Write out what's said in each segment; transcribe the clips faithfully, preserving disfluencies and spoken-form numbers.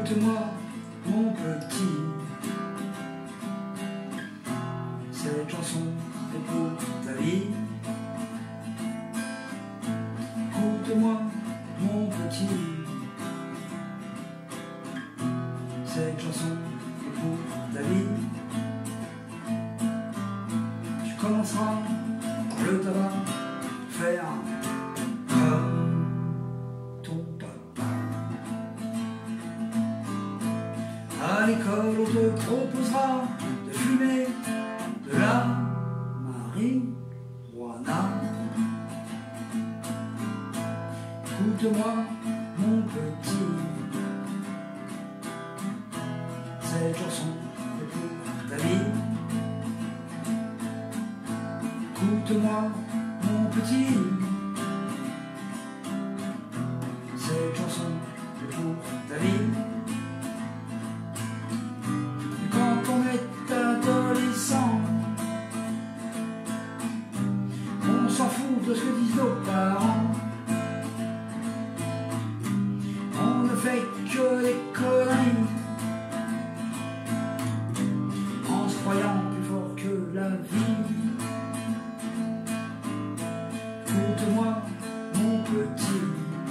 Écoute-moi, mon petit, cette chanson est pour ta vie. Écoute-moi, mon petit, cette chanson est pour ta vie. Tu commenceras le tabac, faire comme ton papa. À l'école, on te proposera de fumer de la marijuana. Écoute-moi, mon petit, cette chanson est pour ta vie. Écoute-moi, mon petit, cette chanson est pour ta vie. Et quand on est adolescent, on s'en fout de ce que disent nos parents. On ne fait que des conneries, en se croyant plus fort que la vie. Écoute-moi, mon petit,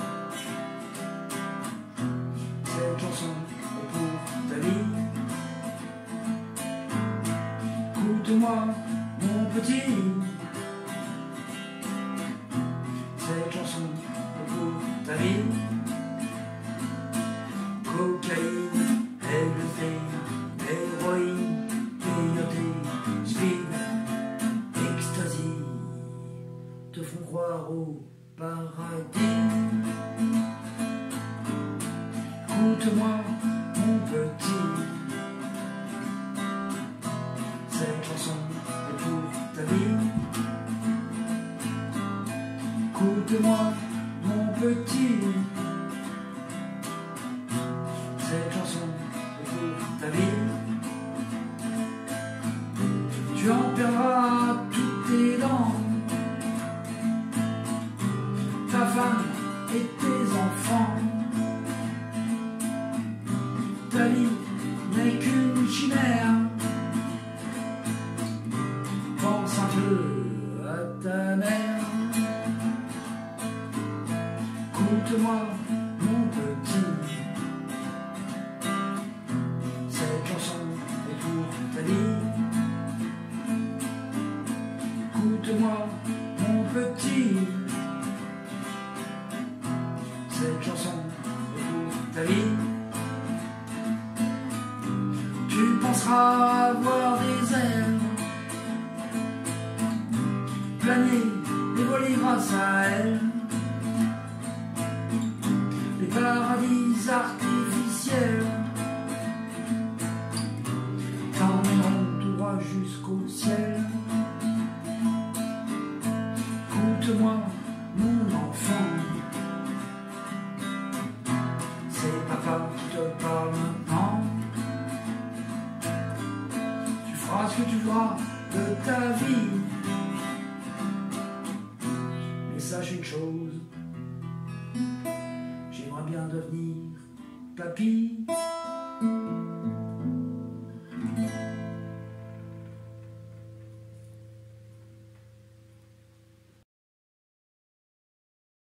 cette chanson est pour ta vie. Écoute-moi, mon petit, cette chanson est pour ta vie. Cocaïne, L S D, héroïne, peyote, speed, ecstasy te font croire au paradis. Écoute-moi, mon petit, cette chanson est pour ta vie. Écoute-moi, mon petit, cette chanson est pour ta vie. Tu en perdras toutes tes dents, ta femme et tes enfants. Ta vie n'est qu'une chimère. Pense un peu à ta mère. Écoute-moi, mon petit, cette chanson est pour ta vie. Écoute-moi, mon petit, cette chanson est pour ta vie. Tu penseras avoir des ailes, planer et voler grâce à elle. Les paradis artificiels t'emmèneront tout droit jusqu'au ciel. Écoute-moi, mon enfant, c'est papa qui te parle maintenant. Tu feras ce que tu feras de ta vie, mais sache une chose, j'aimerais bien devenir papy.